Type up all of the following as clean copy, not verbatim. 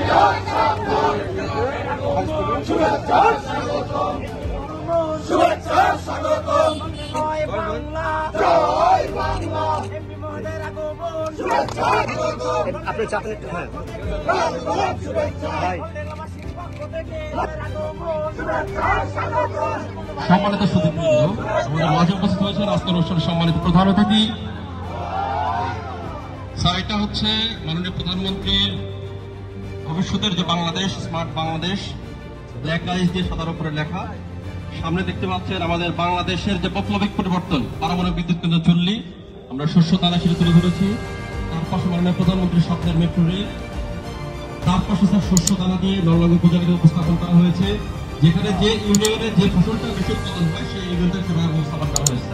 শুভেচ্ছা স্বাগতম জয় বাংলা জয় বাংলা এমপি মহোদয়ের আগমন শুভেচ্ছা স্বাগতম আপনি চাপেন একটু হ্যাঁ শুভেচ্ছা ভাই সম্মানিত সুধীবৃন্দ, আমাদের মাঝে উপস্থিত হয়েছেন আজকের অনুষ্ঠানের সম্মানিত প্রধান অতিথি স্যার। এটা হচ্ছে মাননীয় প্রধানমন্ত্রীর ভবিষ্যতের যে Bangladesh, smart Bangladesh, black rice দিয়ে সাদার উপরে লেখা। সামনে দেখতে পাচ্ছেন আমাদের বাংলাদেশের যে বৈপ্লবিক পরিবর্তন, পারমাণবিক বিদ্যুৎ কেন্দ্র চুল্লি, আমরা শস্য দানা সেটা তুলে ধরেছি। তার পাশে মাননীয় প্রধানমন্ত্রীর স্বপ্নের মেট্রো রেল, তার পাশে স্যার শস্য দানা দিয়ে নলবাগ উপজেলাকে উপস্থাপন করা হয়েছে, যেখানে যে ইউনিয়নে যে ফসলটা বেশি উৎপাদন হয় সেই ইউনিয়নটা সেভাবে উপস্থাপন করা হয়েছে।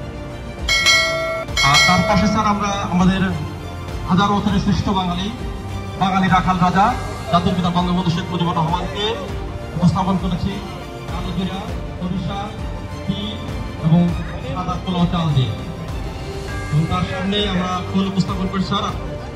আর তার পাশে স্যার আমরা আমাদের হাজার বছরের শ্রেষ্ঠ বাঙালি রাখাল রাজা জাতির পিতা বঙ্গবন্ধু শেখ মুজিবুর রহমানকে উপস্থাপন করেছি কালো জিরা, সরিষা, তিল এবং সাদা পোলাও চাল দিয়ে। এবং তার সামনে আমরা ফুল উপস্থাপন করেছি স্যার।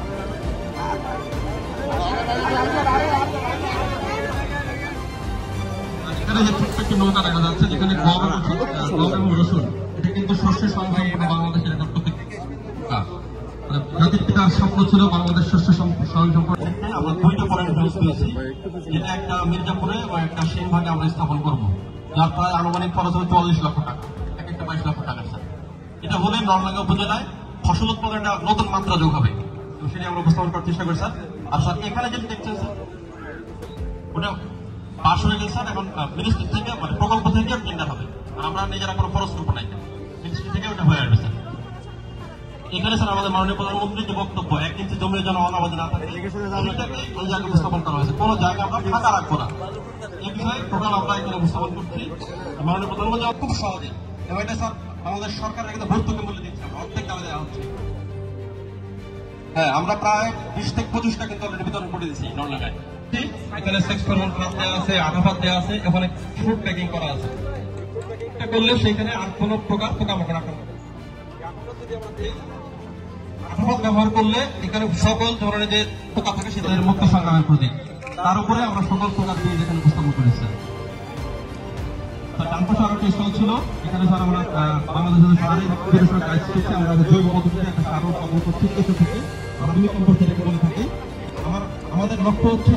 এখানে যে ছোট্ট একটি নৌকা দেখা যাচ্ছে, যেখানে গম এবং রসুন, এটা কিন্তু শস্যের সংগ্রহ বাংলাদেশের একটা প্রতীক। জাতির পিতার স্বপ্ন ছিল বাংলাদেশ শস্য সম্পদ। আমরা দুইটা পয়েন্ট পেয়েছি, যেটা একটা মির্জাপুরে ও একটা সেনভাগে আমরা স্থাপন করবো, যার প্রায় আনুমানিক খরচ হবে 44 লক্ষ টাকা, এক একটা 22 লক্ষ টাকা। এটা হলে নলডাঙ্গা উপজেলায় ফসল উৎপাদনটা নতুন মাত্রা যোগ হবে, সেটা আমরা উপস্থাপন করার চেষ্টা করি স্যার। আর স্যার এখানে যেটা দেখছেন স্যার, ওটা পাশ হয়ে গেছে স্যার। এখন মিনিস্ট্রি থেকে মানে প্রকল্প থেকে টেন্ডার হবে, আমরা নিজেরা কোনো খরচ করবো না, মিনিস্ট্রি থেকে ওটা হয়ে আসবে স্যার। এখানে স্যার আমাদের মাননীয় প্রধানমন্ত্রীর যে বক্তব্য, 1 ইঞ্চি জমির জন্য অনাবাদী না থাকে, ওই জায়গায় উপস্থাপন করা হয়েছে, কোনো জায়গা আমরা ফাঁকা রাখবো না। এই বিষয়ে টোটাল আমরা এখানে উপস্থাপন করছি মাননীয় প্রধানমন্ত্রী খুব সহজে। এবং এটা স্যার আমাদের সরকারের কিন্তু ভর্তুকি মূল্য দিচ্ছে, অর্ধেক দামে দেওয়া হচ্ছে। হ্যাঁ, আমরা প্রায় 20 থেকে 25টা কিন্তু অলরেডি বিতরণ করে দিচ্ছি নলডাঙ্গায়। এখানে সেক্স ফরমাল ফাঁদ দেওয়া আছে, আঠা ফাঁদ দেওয়া আছে, এখানে ফ্রুট প্যাকিং করা আছে। এটা করলে সেখানে আর কোনো প্রকার পোকামাকড় আক্রমণ ব্যবহার করলে এখানে সকল ধরনের যে পোকা থাকে সেটার মুক্ত সংগ্রামের প্রতীক। তার উপরে আমরা সকল প্রকার দিয়ে এখানে উপস্থাপন করেছি। ডান পাশে আরো একটা স্টল ছিল, এখানে স্যার আমরা বাংলাদেশের আমরা জৈব পদ্ধতিতে একটা সার উৎপাদন করছি কেঁচো থেকে, আমরা বিভিন্ন কম্পোস্ট থেকে বলে থাকি। আমাদের লক্ষ্য হচ্ছে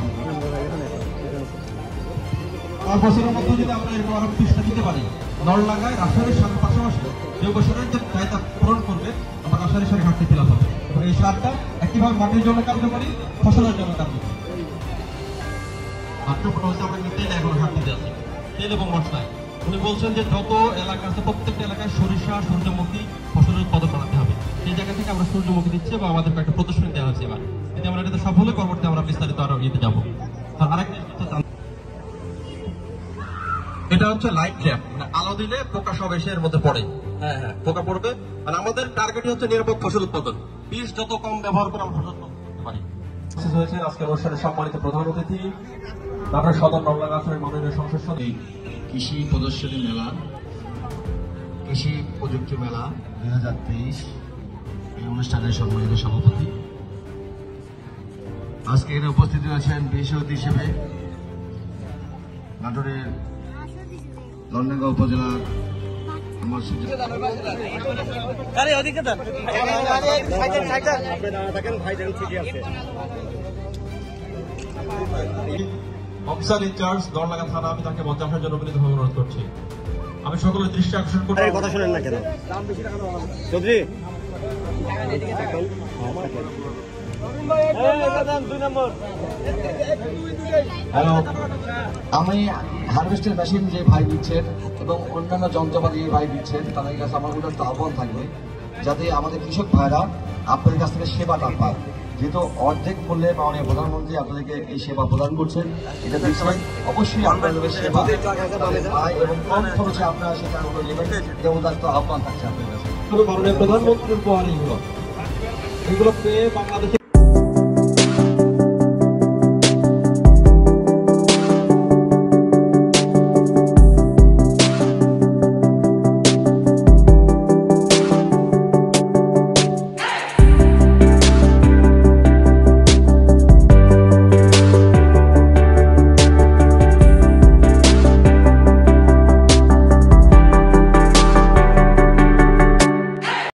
5 বছরের মধ্যে যদি আমরা এরকম আরো 30টা দিতে পারি, নলডাঙ্গায় রাসায়নিক সারের পাশাপাশি জৈব সারের যে চাহিদা পূরণ করবে, আমরা রাসায়নিক সারের ঘাটতি ফেলা হবে। এই সারটা একইভাবে মাটির জন্য কার্যকরী, ফসলের জন্য কার্যকরী। মাত্রপূর্ণ হচ্ছে আমরা কিন্তু তেল এখন ঘাটতি আছে, তেল এবং মশলায়। উনি বলছেন যে যত এলাকা আছে প্রত্যেকটা এলাকায় সরিষা, সূর্যমুখী ফসলের উৎপাদন বাড়াতে হবে। সেই জায়গা থেকে আমরা সূর্যমুখী দিচ্ছি এবং আমাদের একটা প্রদর্শনী দেওয়া হচ্ছে। এবার যদি আমরা এটাতে সফল হই, পরবর্তী আমরা বিস্তারিত আরো ইয়েতে যাবো। এটা হচ্ছে লাইট ট্র্যাপ, মানে আলো দিলে পোকা সব এসে এর মধ্যে পড়ে। হ্যাঁ, পোকা পড়বে। মানে আমাদের টার্গেট হচ্ছে নিরাপদ ফসল উৎপাদন, বীজ যত কম ব্যবহার করে আমরা ফসল করতে পারি। হয়েছে আজকের অনুষ্ঠানের সম্মানিত প্রধান অতিথি আপনার সদর নলডাঙ্গা আসনের মাননীয় সংসদ সদস্য। কৃষি প্রদর্শনী মেলা, কৃষি প্রযুক্তি মেলা 2023 এই অনুষ্ঠানের সম্মানিত সভাপতি। আজকে এখানে উপস্থিত আছেন বিশেষ অতিথি হিসেবে নাটোরের নলডাঙ্গা উপজেলার অফিসার ইনচার্জ নলডাঙ্গা থানা, আমি তাকে মঞ্চে আসার জন্য বিনীতভাবে অনুরোধ করছি। আমি সকলের দৃষ্টি আকর্ষণ করব। কথা শুনেন না কেন চৌধুরী? হ্যালো, আমি হারভেস্টের মেশিন যে ভাই দিচ্ছেন এবং অন্যান্য যন্ত্রপাতি ভাই দিচ্ছেন, তাদের কাছে আমার উদাত্ত আহ্বান থাকবে যাতে আমাদের কৃষক ভাইরা আপনাদের কাছ থেকে সেবাটা পায়। যেহেতু অর্ধেক মূল্যে মাননীয় প্রধানমন্ত্রী আপনাদেরকে এই সেবা প্রদান করছেন, এটা বিষয় অবশ্যই আপনাদের সেবা পায় এবং কম খরচে আপনারা সেটা নেবেন, এটা উদাত্ত আহ্বান থাকছে আপনাদের কাছে। মাননীয় প্রধানমন্ত্রীর উপহার এগুলো পেয়ে বাংলাদেশে